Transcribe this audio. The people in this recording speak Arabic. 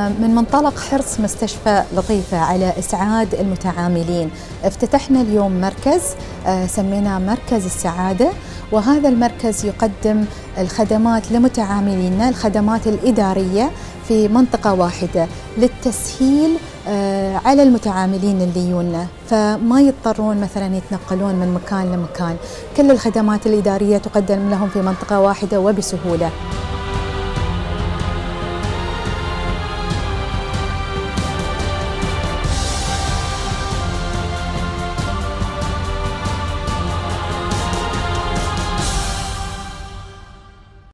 من منطلق حرص مستشفى لطيفة على إسعاد المتعاملين، افتتحنا اليوم مركز سميناه مركز السعادة، وهذا المركز يقدم الخدمات لمتعاملينا، الخدمات الإدارية في منطقة واحدة للتسهيل على المتعاملين اللي يجونا، فما يضطرون مثلا يتنقلون من مكان لمكان. كل الخدمات الإدارية تقدم لهم في منطقة واحدة وبسهولة.